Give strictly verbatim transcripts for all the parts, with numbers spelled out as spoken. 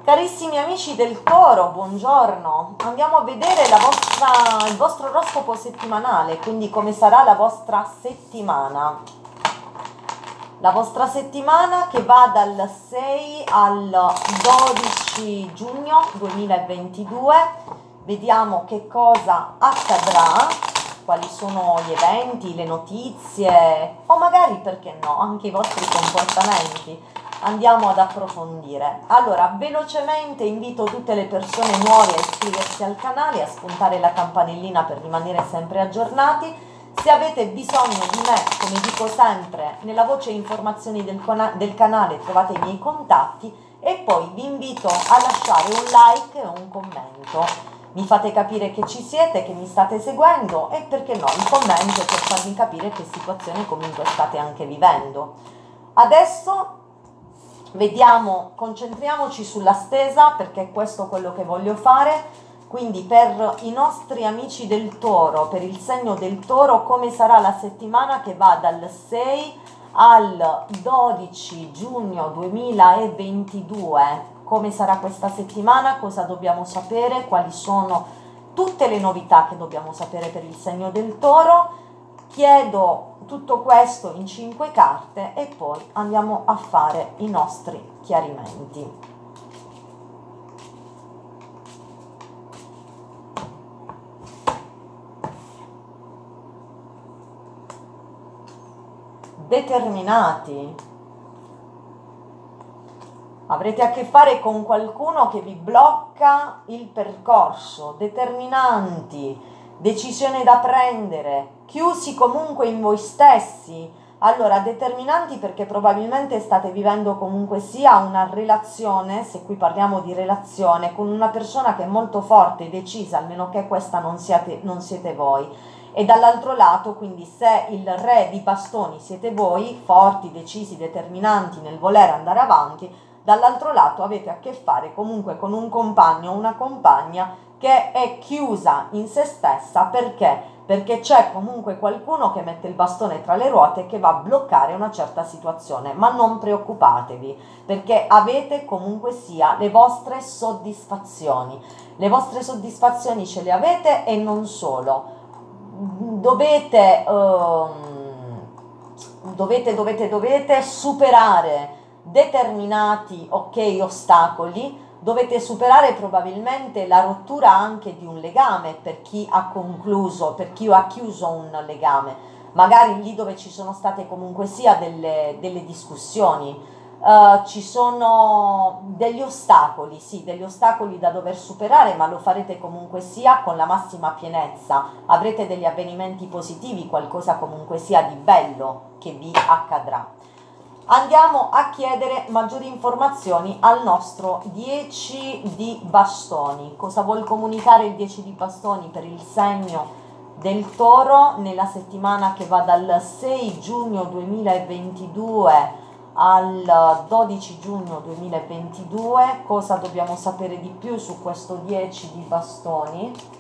Carissimi amici del Toro, buongiorno. Andiamo a vedere la vostra, il vostro oroscopo settimanale, quindi come sarà la vostra settimana. La vostra settimana che va dal sei al dodici giugno duemilaventidue. Vediamo che cosa accadrà, quali sono gli eventi, le notizie o magari, perché no, anche i vostri comportamenti. Andiamo ad approfondire. Allora, velocemente invito tutte le persone nuove a iscriversi al canale, a spuntare la campanellina per rimanere sempre aggiornati. Se avete bisogno di me, come dico sempre, nella voce informazioni del, del canale trovate i miei contatti e poi vi invito a lasciare un like e un commento. Mi fate capire che ci siete, che mi state seguendo e perché no, il commento per farmi capire che situazione comunque state anche vivendo. Adesso vediamo, concentriamoci sulla stesa perché è questo quello che voglio fare. Quindi per i nostri amici del Toro, per il segno del Toro, come sarà la settimana che va dal sei al dodici giugno duemilaventidue? Come sarà questa settimana? Cosa dobbiamo sapere? Quali sono tutte le novità che dobbiamo sapere per il segno del Toro? Chiedo tutto questo in cinque carte e poi andiamo a fare i nostri chiarimenti. Determinati. Avrete a che fare con qualcuno che vi blocca il percorso. Determinanti, decisione da prendere, chiusi comunque in voi stessi. Allora, determinanti perché probabilmente state vivendo comunque sia una relazione, se qui parliamo di relazione, con una persona che è molto forte e decisa, almeno che questa non siate, non siete voi. E dall'altro lato, quindi se il re di bastoni siete voi, forti, decisi, determinanti nel voler andare avanti, dall'altro lato avete a che fare comunque con un compagno o una compagna che è chiusa in se stessa. Perché? Perché c'è comunque qualcuno che mette il bastone tra le ruote e che va a bloccare una certa situazione. Ma non preoccupatevi, perché avete comunque sia le vostre soddisfazioni. Le vostre soddisfazioni ce le avete e non solo. Dovete, um, dovete, dovete, dovete superare determinati, ok, ostacoli. Dovete superare probabilmente la rottura anche di un legame per chi ha concluso, per chi ha chiuso un legame, magari lì dove ci sono state comunque sia delle, delle discussioni. Uh, ci sono degli ostacoli, sì, degli ostacoli da dover superare, ma lo farete comunque sia con la massima pienezza. Avrete degli avvenimenti positivi, qualcosa comunque sia di bello che vi accadrà. Andiamo a chiedere maggiori informazioni al nostro dieci di bastoni. Cosa vuol comunicare il dieci di bastoni per il segno del Toro nella settimana che va dal sei giugno duemilaventidue al dodici giugno duemilaventidue? Cosa dobbiamo sapere di più su questo dieci di bastoni?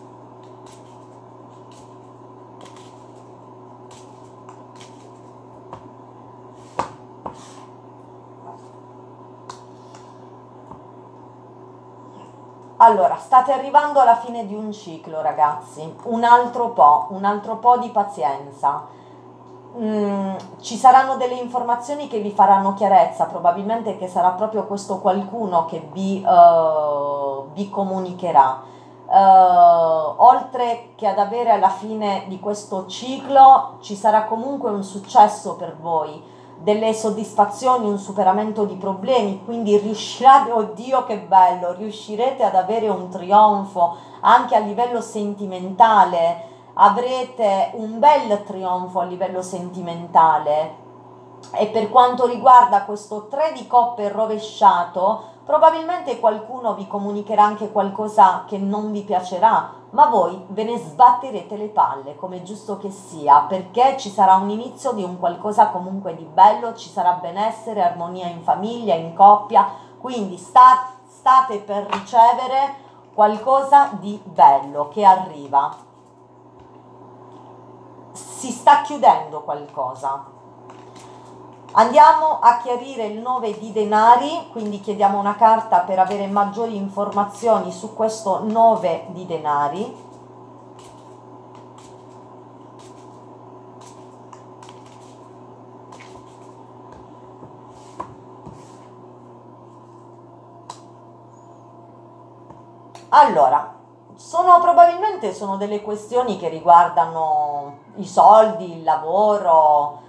Allora, state arrivando alla fine di un ciclo, ragazzi. Un altro po', un altro po' di pazienza. Mm, ci saranno delle informazioni che vi faranno chiarezza, probabilmente che sarà proprio questo qualcuno che vi, uh, vi comunicherà. Uh, oltre che ad avere alla fine di questo ciclo, ci sarà comunque un successo per voi, delle soddisfazioni, un superamento di problemi, quindi riuscirete, oddio che bello, riuscirete ad avere un trionfo anche a livello sentimentale. Avrete un bel trionfo a livello sentimentale. E per quanto riguarda questo tre di coppe rovesciato, probabilmente qualcuno vi comunicherà anche qualcosa che non vi piacerà, ma voi ve ne sbatterete le palle, come giusto che sia, perché ci sarà un inizio di un qualcosa comunque di bello, ci sarà benessere, armonia in famiglia, in coppia, quindi sta, state per ricevere qualcosa di bello che arriva. Si sta chiudendo qualcosa. Andiamo a chiarire il nove di denari, quindi chiediamo una carta per avere maggiori informazioni su questo nove di denari. Allora, sono probabilmente sono delle questioni che riguardano i soldi, il lavoro,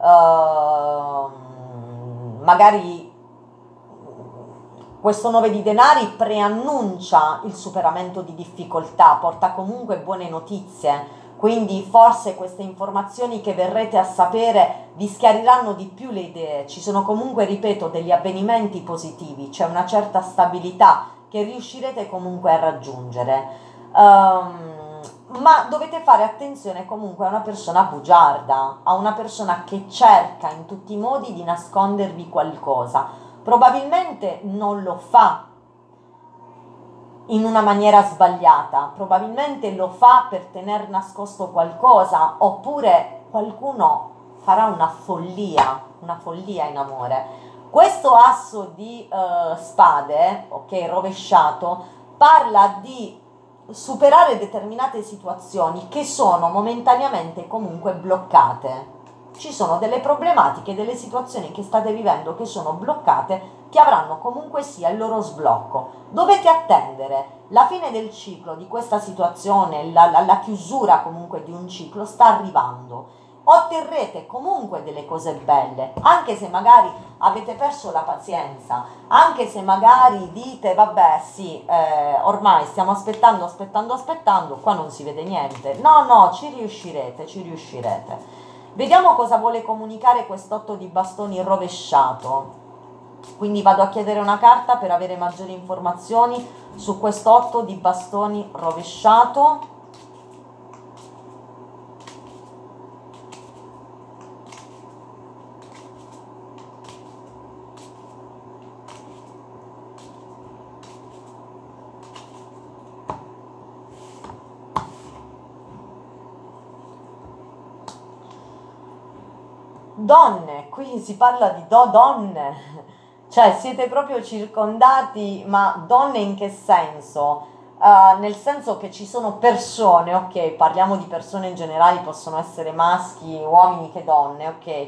ehm, magari questo nove di denari preannuncia il superamento di difficoltà, porta comunque buone notizie, quindi forse queste informazioni che verrete a sapere vi schiariranno di più le idee. Ci sono comunque, ripeto, degli avvenimenti positivi, c'è una certa stabilità che riuscirete comunque a raggiungere. Um, ma dovete fare attenzione comunque a una persona bugiarda, a una persona che cerca in tutti i modi di nascondervi qualcosa. Probabilmente non lo fa in una maniera sbagliata, probabilmente lo fa per tener nascosto qualcosa, oppure qualcuno farà una follia, una follia in amore. Questo asso di uh, spade, ok, rovesciato, parla di superare determinate situazioni che sono momentaneamente comunque bloccate. Ci sono delle problematiche, delle situazioni che state vivendo che sono bloccate, che avranno comunque sia il loro sblocco. Dovete attendere la fine del ciclo di questa situazione, la, la, la chiusura comunque di un ciclo sta arrivando. Otterrete comunque delle cose belle, anche se magari avete perso la pazienza, anche se magari dite vabbè sì, eh, ormai stiamo aspettando, aspettando, aspettando, qua non si vede niente. No, no, ci riuscirete, ci riuscirete. Vediamo cosa vuole comunicare quest'otto di bastoni rovesciato. Quindi vado a chiedere una carta per avere maggiori informazioni su quest'otto di bastoni rovesciato. Donne, qui si parla di do donne, cioè siete proprio circondati, ma donne in che senso? Uh, nel senso che ci sono persone, ok, parliamo di persone in generale, possono essere maschi, uomini che donne, ok,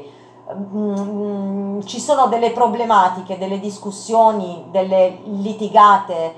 mm, ci sono delle problematiche, delle discussioni, delle litigate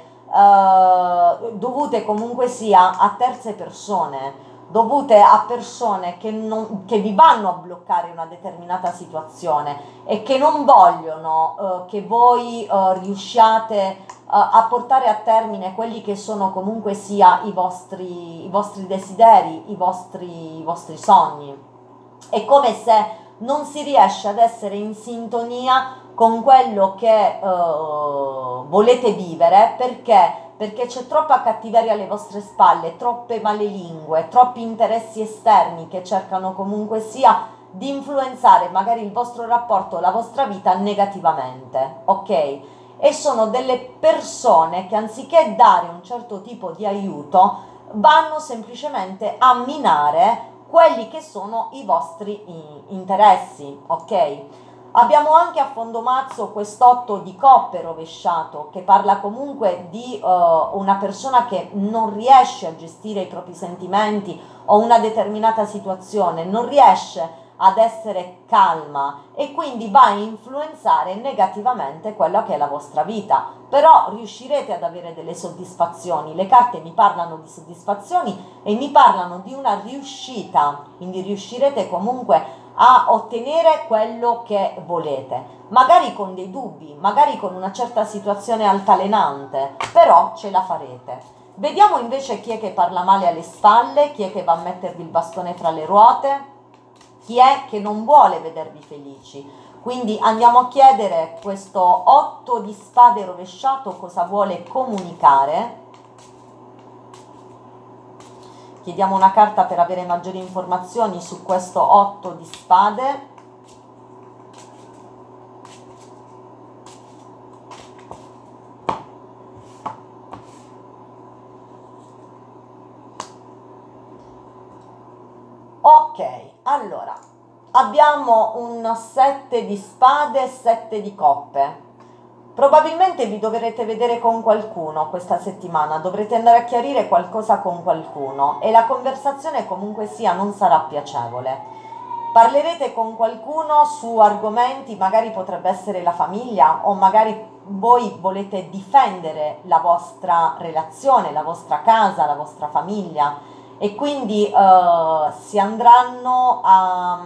uh, dovute comunque sia a terze persone, dovute a persone che, non, che vi vanno a bloccare una determinata situazione e che non vogliono uh, che voi uh, riusciate uh, a portare a termine quelli che sono comunque sia i vostri, i vostri desideri, i vostri, i vostri sogni. È come se non si riesce ad essere in sintonia con quello che uh, volete vivere, perché perché c'è troppa cattiveria alle vostre spalle, troppe malelingue, troppi interessi esterni che cercano comunque sia di influenzare magari il vostro rapporto, la vostra vita negativamente, ok? E sono delle persone che anziché dare un certo tipo di aiuto vanno semplicemente a minare quelli che sono i vostri interessi, ok? Abbiamo anche a fondo mazzo quest'otto di coppe rovesciato, che parla comunque di uh, una persona che non riesce a gestire i propri sentimenti o una determinata situazione, non riesce ad essere calma e quindi va a influenzare negativamente quella che è la vostra vita. Però riuscirete ad avere delle soddisfazioni, le carte mi parlano di soddisfazioni e mi parlano di una riuscita, quindi riuscirete comunque a ottenere quello che volete, magari con dei dubbi, magari con una certa situazione altalenante, però ce la farete. Vediamo invece chi è che parla male alle spalle, chi è che va a mettervi il bastone fra le ruote, chi è che non vuole vedervi felici. Quindi andiamo a chiedere questo otto di spade rovesciato cosa vuole comunicare. Chiediamo una carta per avere maggiori informazioni su questo otto di spade. Ok, allora, abbiamo un sette di spade e sette di coppe. Probabilmente vi dovrete vedere con qualcuno questa settimana, dovrete andare a chiarire qualcosa con qualcuno e la conversazione comunque sia non sarà piacevole. Parlerete con qualcuno su argomenti, magari potrebbe essere la famiglia o magari voi volete difendere la vostra relazione, la vostra casa, la vostra famiglia e quindi eh, si andranno a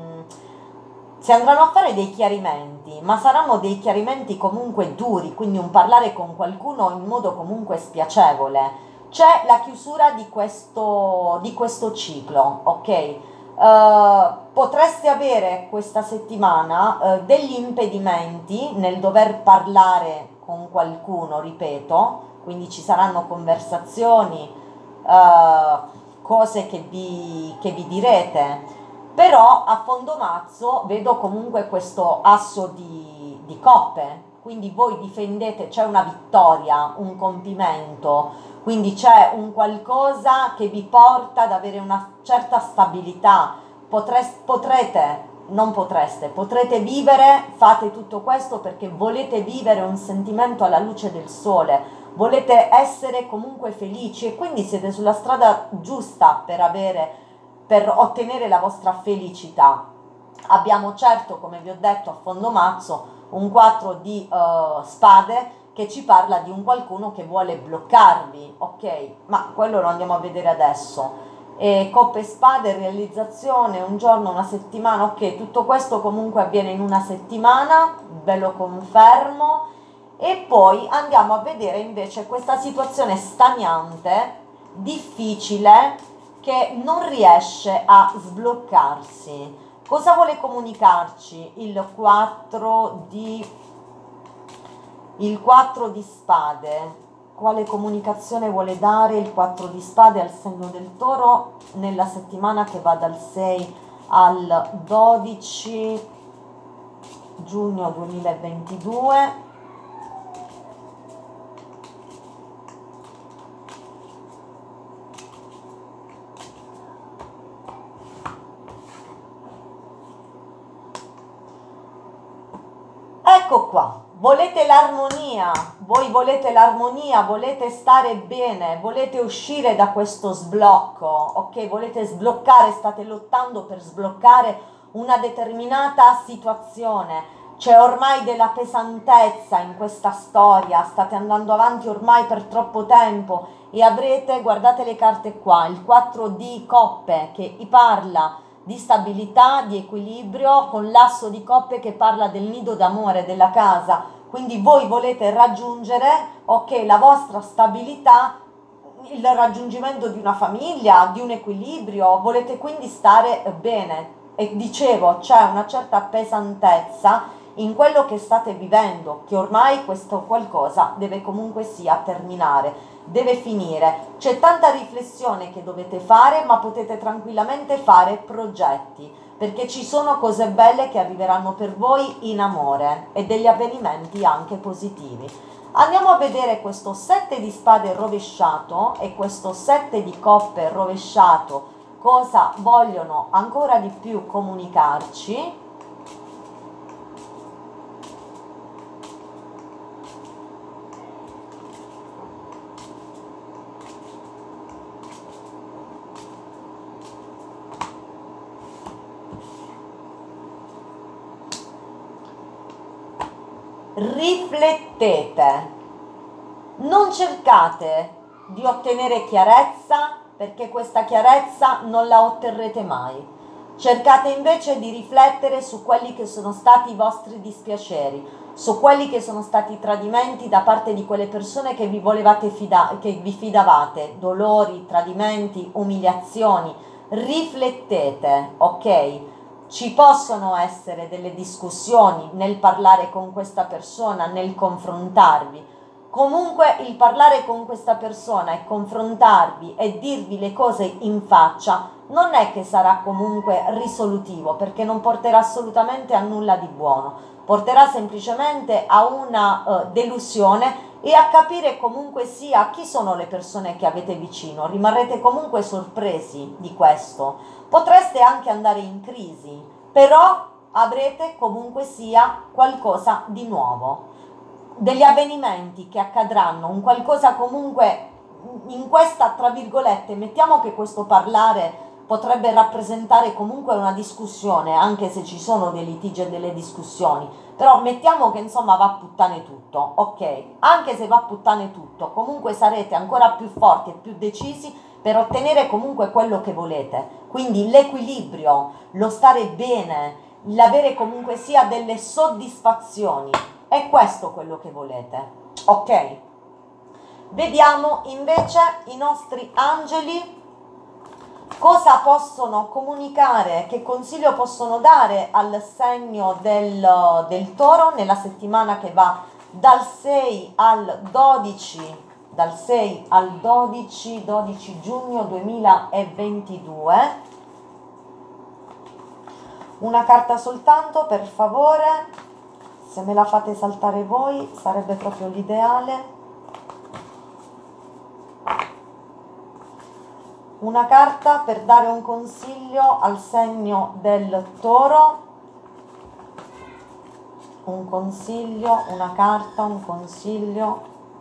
si andranno a fare dei chiarimenti, ma saranno dei chiarimenti comunque duri, quindi un parlare con qualcuno in modo comunque spiacevole. C'è la chiusura di questo, di questo ciclo, ok? Uh, potreste avere questa settimana uh, degli impedimenti nel dover parlare con qualcuno, ripeto, quindi ci saranno conversazioni, uh, cose che vi, che vi direte. Però a fondo mazzo vedo comunque questo asso di, di coppe, quindi voi difendete, c'è una vittoria, un compimento, quindi c'è un qualcosa che vi porta ad avere una certa stabilità, Potres, potrete, non potreste, potrete vivere, fate tutto questo perché volete vivere un sentimento alla luce del sole, volete essere comunque felici e quindi siete sulla strada giusta per avere per ottenere la vostra felicità. Abbiamo certo, come vi ho detto, a fondo mazzo un quattro di uh, spade che ci parla di un qualcuno che vuole bloccarvi, ok? Ma quello lo andiamo a vedere adesso. E coppe e spade, realizzazione, un giorno, una settimana, ok, tutto questo comunque avviene in una settimana, ve lo confermo. E poi andiamo a vedere invece questa situazione stagnante, difficile, che non riesce a sbloccarsi. Cosa vuole comunicarci il quattro di il quattro di spade? Quale comunicazione vuole dare il quattro di spade al segno del Toro nella settimana che va dal sei al dodici giugno duemilaventidue? Ecco qua, volete l'armonia, voi volete l'armonia, volete stare bene, volete uscire da questo sblocco, ok? Volete sbloccare, state lottando per sbloccare una determinata situazione, c'è ormai della pesantezza in questa storia, state andando avanti ormai per troppo tempo e avrete, guardate le carte qua, il quattro di coppe che parla di stabilità, di equilibrio, con l'asso di coppe che parla del nido d'amore, della casa. Quindi voi volete raggiungere, ok, la vostra stabilità, il raggiungimento di una famiglia, di un equilibrio, volete quindi stare bene. E dicevo, c'è una certa pesantezza in quello che state vivendo, che ormai questo qualcosa deve comunque sia terminare. Deve finire, c'è tanta riflessione che dovete fare, ma potete tranquillamente fare progetti, perché ci sono cose belle che arriveranno per voi in amore e degli avvenimenti anche positivi. Andiamo a vedere questo sette di spade rovesciato e questo sette di coppe rovesciato, cosa vogliono ancora di più comunicarci. Riflettete, non cercate di ottenere chiarezza perché questa chiarezza non la otterrete mai. Cercate invece di riflettere su quelli che sono stati i vostri dispiaceri, su quelli che sono stati i tradimenti da parte di quelle persone che vi volevate fida- che vi fidavate, dolori, tradimenti, umiliazioni. Riflettete, ok? Ci possono essere delle discussioni nel parlare con questa persona, nel confrontarvi. Comunque il parlare con questa persona e confrontarvi e dirvi le cose in faccia non è che sarà comunque risolutivo, perché non porterà assolutamente a nulla di buono, porterà semplicemente a una uh, delusione e a capire comunque sia chi sono le persone che avete vicino. Rimarrete comunque sorpresi di questo. Potreste anche andare in crisi, però avrete comunque sia qualcosa di nuovo, degli avvenimenti che accadranno, un qualcosa comunque in questa, tra virgolette, mettiamo che questo parlare potrebbe rappresentare comunque una discussione, anche se ci sono dei litigi e delle discussioni, però mettiamo che insomma va a puttane tutto, ok? Anche se va a puttane tutto, comunque sarete ancora più forti e più decisi per ottenere comunque quello che volete, quindi l'equilibrio, lo stare bene, l'avere comunque sia delle soddisfazioni, è questo quello che volete, ok? Vediamo invece i nostri angeli cosa possono comunicare, che consiglio possono dare al segno del, del Toro nella settimana che va dal sei al dodici, dal sei al dodici, dodici giugno duemilaventidue. Una carta soltanto, per favore, se me la fate saltare voi sarebbe proprio l'ideale. Una carta per dare un consiglio al segno del Toro, un consiglio, una carta, un consiglio,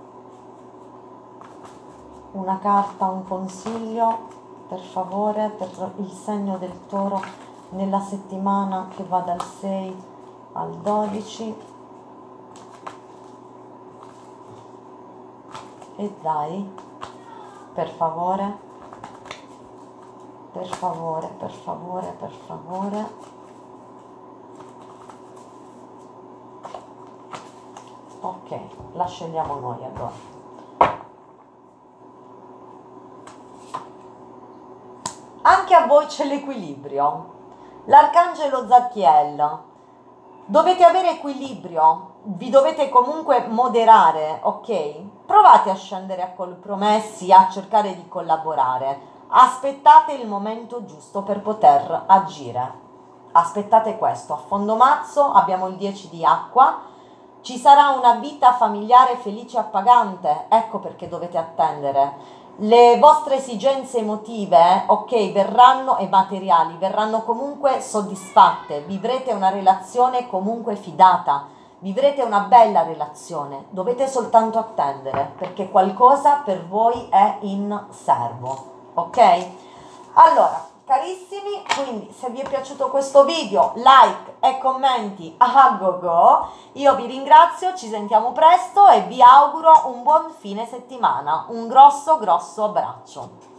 una carta, un consiglio, per favore, per il segno del Toro nella settimana che va dal sei al dodici. E dai, per favore. Per favore, per favore, per favore. Ok, la scegliamo noi allora. Anche a voi c'è l'equilibrio. L'arcangelo Zadkiel. Dovete avere equilibrio, vi dovete comunque moderare, ok? Provate a scendere a compromessi, a cercare di collaborare. Aspettate il momento giusto per poter agire, aspettate questo. A fondo mazzo abbiamo il dieci di acqua, ci sarà una vita familiare felice e appagante, ecco perché dovete attendere. Le vostre esigenze emotive, ok, verranno, e materiali, verranno comunque soddisfatte, vivrete una relazione comunque fidata, vivrete una bella relazione, dovete soltanto attendere perché qualcosa per voi è in serbo. Ok? Allora, carissimi, quindi se vi è piaciuto questo video, like e commenti a go go. Io vi ringrazio, ci sentiamo presto e vi auguro un buon fine settimana. Un grosso grosso abbraccio.